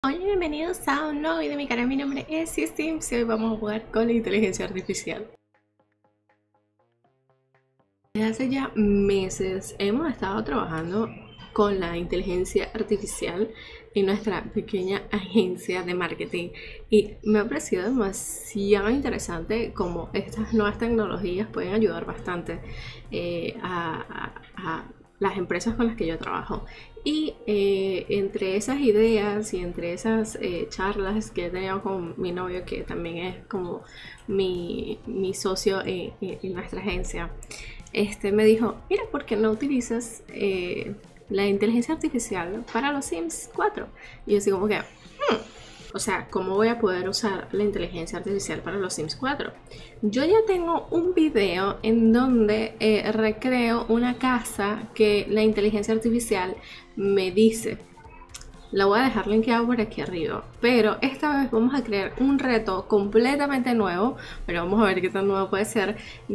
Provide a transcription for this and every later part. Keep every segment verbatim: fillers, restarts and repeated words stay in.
Hola, bienvenidos a un nuevo video de mi canal. Mi nombre es Sims y hoy vamos a jugar con la inteligencia artificial. Desde hace ya meses hemos estado trabajando con la inteligencia artificial en nuestra pequeña agencia de marketing y me ha parecido demasiado interesante cómo estas nuevas tecnologías pueden ayudar bastante eh, a, a, a las empresas con las que yo trabajo. Y eh, entre esas ideas y entre esas eh, charlas que he tenido con mi novio, que también es como mi, mi socio en, en, en nuestra agencia, este me dijo, mira, ¿por qué no utilizas eh, la inteligencia artificial para los Sims cuatro? Y yo así como que, hmm, o sea, ¿cómo voy a poder usar la inteligencia artificial para los Sims cuatro? Yo ya tengo un video en donde eh, recreo una casa que la inteligencia artificial me dice. La voy a dejar linkeado por aquí arriba, pero esta vez vamos a crear un reto completamente nuevo, pero vamos a ver qué tan nuevo puede ser,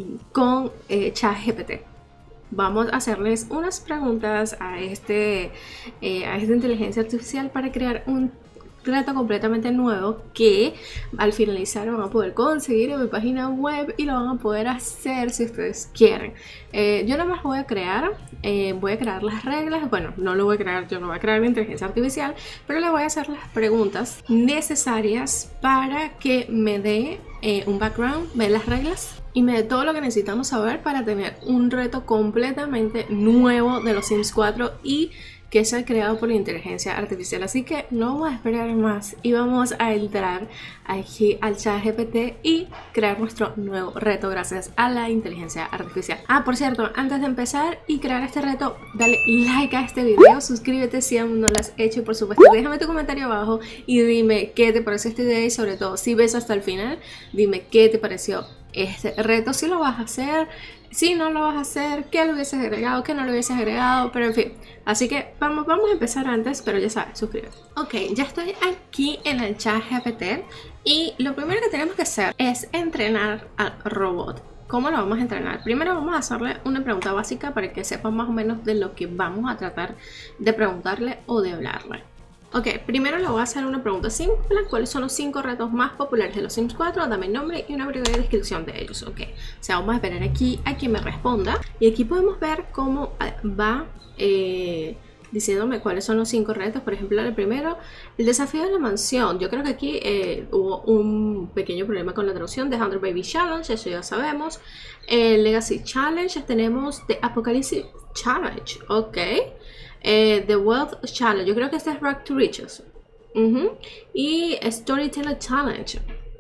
con eh, ChatGPT. Vamos a hacerles unas preguntas a, este, eh, a esta inteligencia artificial para crear un reto completamente nuevo que al finalizar van a poder conseguir en mi página web y lo van a poder hacer si ustedes quieren. Eh, yo nada más voy a crear, eh, voy a crear las reglas. Bueno, no lo voy a crear, yo no voy a crear la inteligencia artificial, pero le voy a hacer las preguntas necesarias para que me dé eh, un background, me dé las reglas y me dé todo lo que necesitamos saber para tener un reto completamente nuevo de los Sims cuatro y que es creado por la inteligencia artificial. Así que no vamos a esperar más y vamos a entrar aquí al ChatGPT y crear nuestro nuevo reto gracias a la inteligencia artificial. Ah, por cierto, antes de empezar y crear este reto, dale like a este video, suscríbete si aún no lo has hecho y por supuesto déjame tu comentario abajo y dime qué te pareció esta idea y sobre todo si ves hasta el final, dime qué te pareció este reto, si lo vas a hacer, si no lo vas a hacer, qué lo hubieses agregado, qué no lo hubieses agregado, pero en fin. Así que vamos, vamos a empezar antes, pero ya sabes, suscríbete. Ok, ya estoy aquí en el ChatGPT y lo primero que tenemos que hacer es entrenar al robot. ¿Cómo lo vamos a entrenar? Primero vamos a hacerle una pregunta básica para que sepa más o menos de lo que vamos a tratar de preguntarle o de hablarle. Ok, primero le voy a hacer una pregunta simple. ¿Cuáles son los cinco retos más populares de los Sims cuatro? Dame el nombre y una breve descripción de ellos. Ok, o sea, vamos a esperar aquí a que me responda. Y aquí podemos ver cómo va eh, diciéndome cuáles son los cinco retos. Por ejemplo, el primero, el desafío de la mansión. Yo creo que aquí eh, hubo un pequeño problema con la traducción. The Hundred Baby Challenge, eso ya sabemos. El Legacy Challenge, tenemos The Apocalypse Challenge. Ok. Eh, The Wealth Challenge, yo creo que este es Rock to Riches. Uh-huh. Y Storyteller Challenge.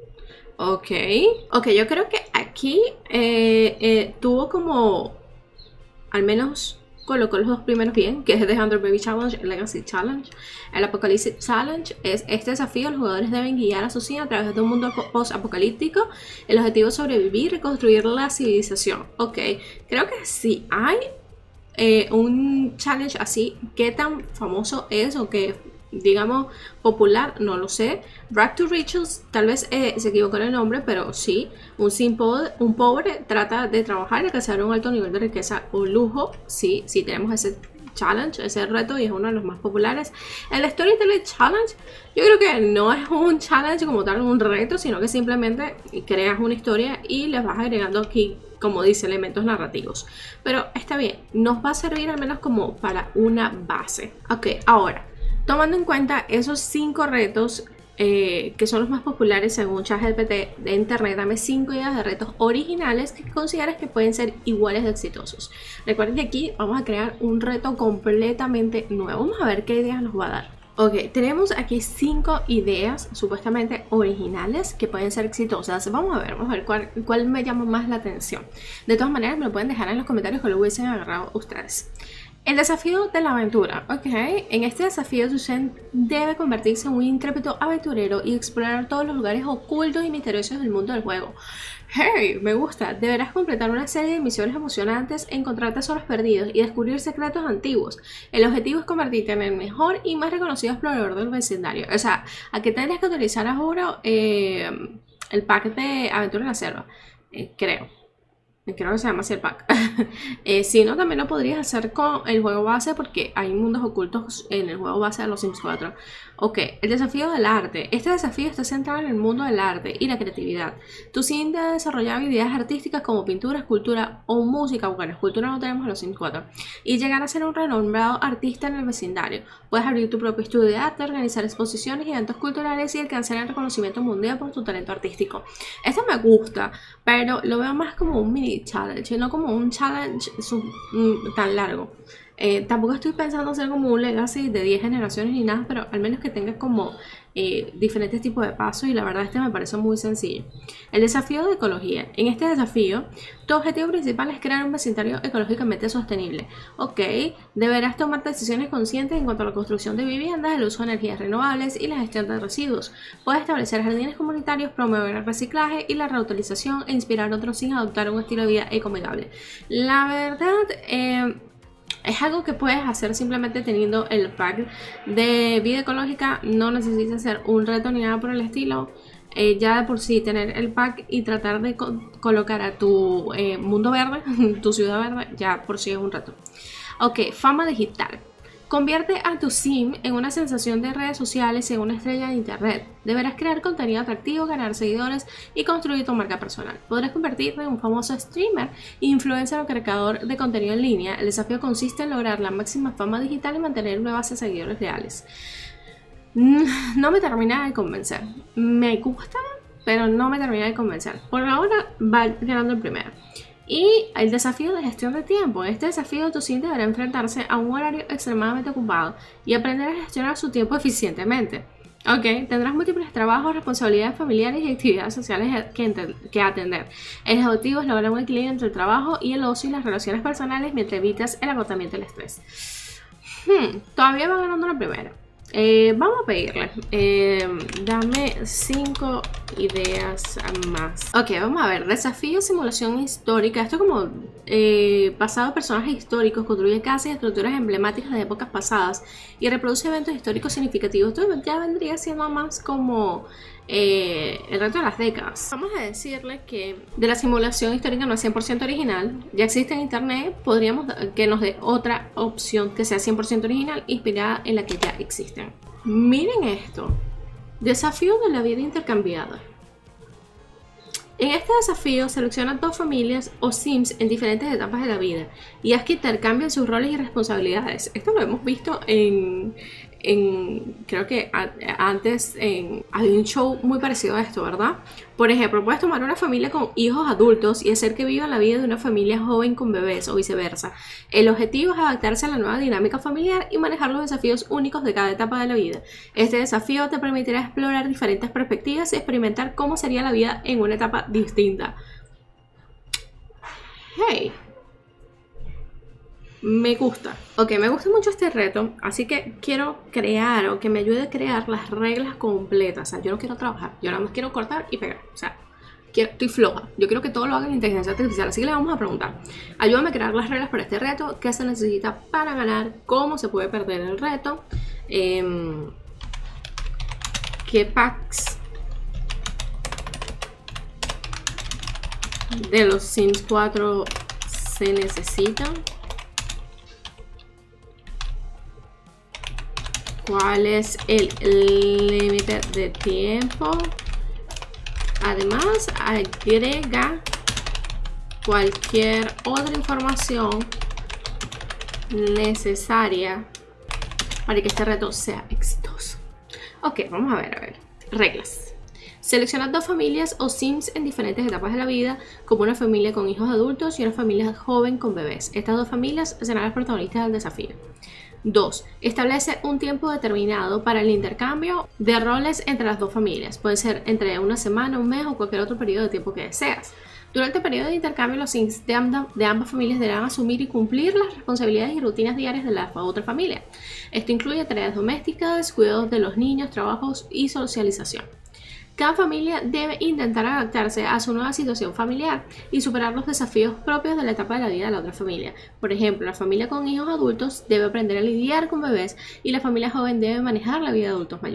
Ok. Ok, yo creo que aquí eh, eh, tuvo como, al menos colocó los dos primeros bien, que es The Hundred Baby Challenge, el Legacy Challenge. El Apocalypse Challenge es este desafío. Los jugadores deben guiar a su Sim a través de un mundo post-apocalíptico. El objetivo es sobrevivir y construir la civilización. Ok, creo que sí hay Eh, un challenge así. ¿Qué tan famoso es o que digamos popular? No lo sé. Drag to Riches, tal vez eh, se equivocó en el nombre, pero sí, un sim pobre, un pobre trata de trabajar y alcanzar un alto nivel de riqueza o lujo. Sí, sí tenemos ese challenge, ese reto, y es uno de los más populares. El Storyteller Challenge, yo creo que no es un challenge como tal, un reto, sino que simplemente creas una historia y les vas agregando aquí, como dice, elementos narrativos. Pero está bien, nos va a servir al menos como para una base. Ok, ahora, tomando en cuenta esos cinco retos eh, que son los más populares según ChatGPT de internet, dame cinco ideas de retos originales que consideras que pueden ser iguales de exitosos. Recuerden que aquí vamos a crear un reto completamente nuevo. Vamos a ver qué ideas nos va a dar. Ok, tenemos aquí cinco ideas supuestamente originales que pueden ser exitosas. Vamos a ver, vamos a ver cuál, cuál me llama más la atención. De todas maneras, me lo pueden dejar en los comentarios que lo hubiesen agarrado ustedes. El desafío de la aventura. Ok, en este desafío Susan debe convertirse en un intrépido aventurero y explorar todos los lugares ocultos y misteriosos del mundo del juego. Hey, me gusta. Deberás completar una serie de misiones emocionantes, encontrar tesoros perdidos y descubrir secretos antiguos. El objetivo es convertirte en el mejor y más reconocido explorador del vecindario. O sea, aquí tendrías que utilizar ahora eh, el pack de Aventura en la Selva, eh, creo. Creo que se llama así el pack. eh, si no, también lo podrías hacer con el juego base, porque hay mundos ocultos en el juego base de los Sims cuatro. Ok, el desafío del arte. Este desafío está centrado en el mundo del arte y la creatividad. Tu Sim debe desarrollar habilidades artísticas como pintura, escultura o música. Bueno, escultura no tenemos en los Sims cuatro. Y llegar a ser un renombrado artista en el vecindario. Puedes abrir tu propio estudio de arte, organizar exposiciones y eventos culturales y alcanzar el reconocimiento mundial por tu talento artístico. Esto me gusta, pero lo veo más como un mini challenge, no como un challenge tan largo. Eh, tampoco estoy pensando hacer como un legacy de diez generaciones ni nada, pero al menos que tengas como eh, diferentes tipos de pasos, y la verdad este me parece muy sencillo. El desafío de ecología. En este desafío, tu objetivo principal es crear un vecindario ecológicamente sostenible. Ok, deberás tomar decisiones conscientes en cuanto a la construcción de viviendas, el uso de energías renovables y la gestión de residuos. Puedes establecer jardines comunitarios, promover el reciclaje y la reutilización e inspirar a otros sin adoptar un estilo de vida ecoamigable. La verdad, eh, es algo que puedes hacer simplemente teniendo el pack de vida ecológica. No necesitas hacer un reto ni nada por el estilo. Eh, ya de por sí tener el pack y tratar de co colocar a tu eh, mundo verde, tu ciudad verde, ya por sí es un reto. Ok, fama digital. Convierte a tu Sim en una sensación de redes sociales y en una estrella de internet. Deberás crear contenido atractivo, ganar seguidores y construir tu marca personal. Podrás convertirte en un famoso streamer, influencer o creador de contenido en línea. El desafío consiste en lograr la máxima fama digital y mantener una base de seguidores reales. No me termina de convencer. Me gusta, pero no me termina de convencer. Por ahora va ganando el primero. Y el desafío de gestión de tiempo. En este desafío, tu Sim deberá enfrentarse a un horario extremadamente ocupado y aprender a gestionar su tiempo eficientemente. Ok, tendrás múltiples trabajos, responsabilidades familiares y actividades sociales que, que atender. El objetivo es lograr un equilibrio entre el trabajo y el ocio y las relaciones personales mientras evitas el agotamiento y el estrés. Hmm, todavía va ganando la primera. Eh, vamos a pedirle, eh, dame cinco ideas más. Ok, vamos a ver, desafío simulación histórica. Esto como eh, basado en personajes históricos, construye casas y estructuras emblemáticas de épocas pasadas y reproduce eventos históricos significativos. Esto ya vendría siendo más como eh, el reto de las décadas. Vamos a decirle que de la simulación histórica no es cien por ciento original, ya existe en internet. Podríamos que nos dé otra opción que sea cien por ciento original, inspirada en la que ya existen. Miren esto, desafío de la vida intercambiada. En este desafío selecciona dos familias o Sims en diferentes etapas de la vida y haz que intercambien sus roles y responsabilidades. Esto lo hemos visto en, en creo que a, antes en, hay un show muy parecido a esto, ¿verdad? Por ejemplo, puedes tomar una familia con hijos adultos y hacer que vivan la vida de una familia joven con bebés o viceversa. El objetivo es adaptarse a la nueva dinámica familiar y manejar los desafíos únicos de cada etapa de la vida. Este desafío te permitirá explorar diferentes perspectivas y experimentar cómo sería la vida en una etapa distinta. Hey, me gusta. Ok, me gusta mucho este reto, así que quiero crear o que me ayude a crear las reglas completas. O sea, yo no quiero trabajar, yo nada más quiero cortar y pegar. O sea, quiero, estoy floja. Yo quiero que todo lo haga en inteligencia artificial, así que le vamos a preguntar. Ayúdame a crear las reglas para este reto, qué se necesita para ganar, cómo se puede perder el reto, eh, qué packs de los Sims cuatro se necesitan, cuál es el límite de tiempo. Además, agrega cualquier otra información necesaria para que este reto sea exitoso. Ok, vamos a ver, a ver. Reglas. Selecciona dos familias o Sims en diferentes etapas de la vida, como una familia con hijos adultos y una familia joven con bebés. Estas dos familias serán las protagonistas del desafío. dos. Establece un tiempo determinado para el intercambio de roles entre las dos familias. Puede ser entre una semana, un mes o cualquier otro periodo de tiempo que deseas. Durante el periodo de intercambio, los Sims de, amb de ambas familias deberán asumir y cumplir las responsabilidades y rutinas diarias de la otra familia. Esto incluye tareas domésticas, cuidados de los niños, trabajos y socialización. Cada familia debe intentar adaptarse a su nueva situación familiar y superar los desafíos propios de la etapa de la vida de la otra familia. Por ejemplo, la familia con hijos adultos debe aprender a lidiar con bebés y la familia joven debe manejar la vida de adultos mayores.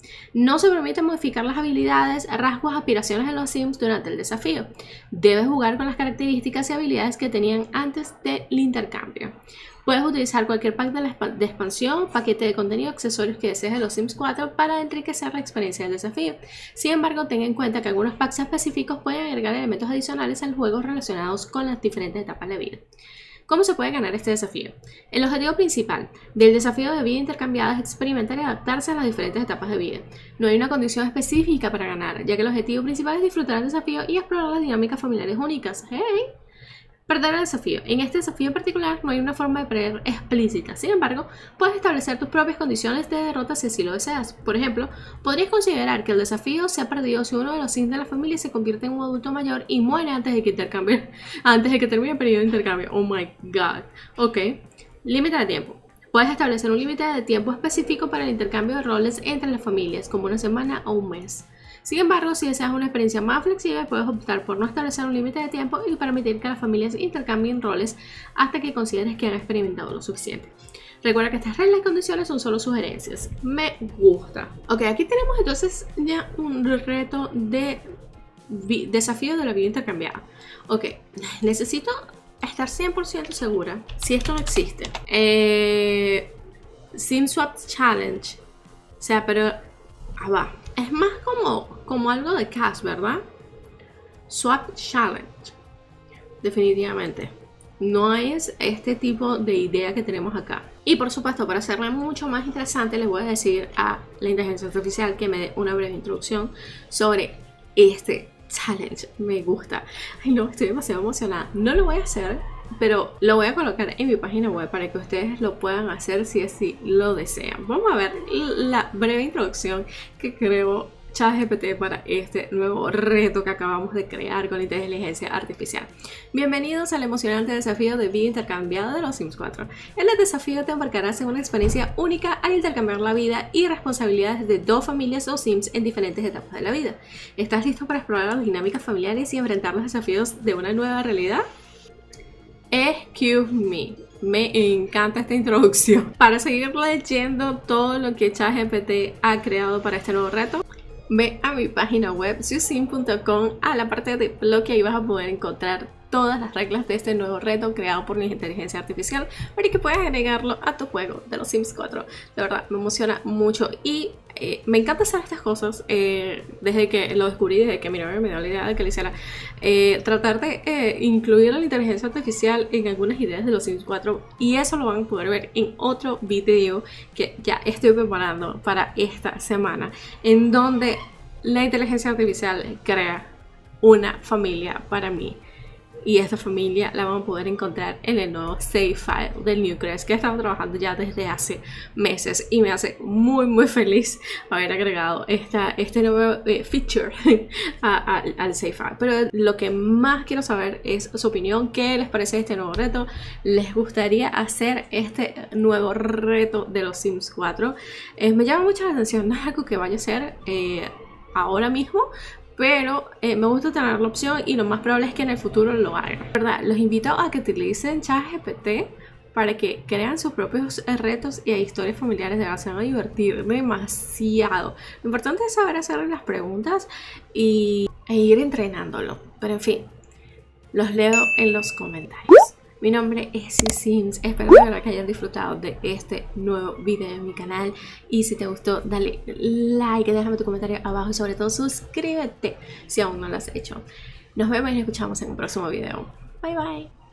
No se permite modificar las habilidades, rasgos, aspiraciones de los Sims durante el desafío. Debes jugar con las características y habilidades que tenían antes del intercambio. Puedes utilizar cualquier pack de, la exp de expansión, paquete de contenido, accesorios que desees de los Sims cuatro para enriquecer la experiencia del desafío. Sin embargo, ten en cuenta que algunos packs específicos pueden agregar elementos adicionales al juego relacionados con las diferentes etapas de vida. ¿Cómo se puede ganar este desafío? El objetivo principal del desafío de vida intercambiada es experimentar y adaptarse a las diferentes etapas de vida. No hay una condición específica para ganar, ya que el objetivo principal es disfrutar del desafío y explorar las dinámicas familiares únicas. ¡Hey! Perder el desafío. En este desafío en particular no hay una forma de perder explícita. Sin embargo, puedes establecer tus propias condiciones de derrota si así lo deseas. Por ejemplo, podrías considerar que el desafío se ha perdido si uno de los Sims de la familia se convierte en un adulto mayor y muere antes de que intercambie, antes de que termine el periodo de intercambio. Oh my god. Ok. Límite de tiempo. Puedes establecer un límite de tiempo específico para el intercambio de roles entre las familias, como una semana o un mes. Sin embargo, si deseas una experiencia más flexible, puedes optar por no establecer un límite de tiempo y permitir que las familias intercambien roles hasta que consideres que han experimentado lo suficiente. Recuerda que estas reglas y condiciones son solo sugerencias. Me gusta. Ok, aquí tenemos entonces ya un reto de desafío de la vida intercambiada. Ok, necesito estar cien por ciento segura si esto no existe. Eh, Sim Swap Challenge. O sea, pero... Ah, va. Es más como, como algo de cash, ¿verdad? Swap Challenge. Definitivamente. No es este tipo de idea que tenemos acá. Y por supuesto, para hacerla mucho más interesante, les voy a decir a la inteligencia artificial que me dé una breve introducción sobre este challenge. Me gusta. Ay no, estoy demasiado emocionada. No lo voy a hacer, pero lo voy a colocar en mi página web para que ustedes lo puedan hacer si así lo desean. Vamos a ver la breve introducción que creo ChatGPT para este nuevo reto que acabamos de crear con inteligencia artificial. Bienvenidos al emocionante desafío de vida intercambiada de los Sims cuatro. En el desafío te embarcarás en una experiencia única al intercambiar la vida y responsabilidades de dos familias o Sims en diferentes etapas de la vida. ¿Estás listo para explorar las dinámicas familiares y enfrentar los desafíos de una nueva realidad? Excuse me, me encanta esta introducción. Para seguir leyendo todo lo que ChatGPT ha creado para este nuevo reto, ve a mi página web susim punto com, a la parte de blog, y ahí vas a poder encontrar todas las reglas de este nuevo reto creado por mi inteligencia artificial para que puedas agregarlo a tu juego de los Sims cuatro. De verdad, me emociona mucho y eh, me encanta hacer estas cosas eh, desde que lo descubrí, desde que mi novio me dio la idea de que lo hiciera. Eh, tratar de eh, incluir a la inteligencia artificial en algunas ideas de los Sims cuatro, y eso lo van a poder ver en otro video que ya estoy preparando para esta semana, en donde la inteligencia artificial crea una familia para mí. Y esta familia la van a poder encontrar en el nuevo save file del Newcrest, que he estado trabajando ya desde hace meses, y me hace muy muy feliz haber agregado esta, este nuevo eh, feature a, a, al save file. Pero lo que más quiero saber es su opinión. ¿Qué les parece este nuevo reto? ¿Les gustaría hacer este nuevo reto de los Sims cuatro? Eh, me llama mucho la atención. No es algo que vaya a hacer eh, ahora mismo, pero eh, me gusta tener la opción, y lo más probable es que en el futuro lo haga. ¿Verdad? Los invito a que utilicen ChatGPT para que crean sus propios retos y historias familiares. De verdad, se van a divertir demasiado. Lo importante es saber hacerle las preguntas y, e ir entrenándolo. Pero en fin, los leo en los comentarios. Mi nombre es Sims, espero de verdad que hayan disfrutado de este nuevo video en mi canal, y si te gustó dale like, déjame tu comentario abajo y sobre todo suscríbete si aún no lo has hecho. Nos vemos y nos escuchamos en un próximo video. Bye bye.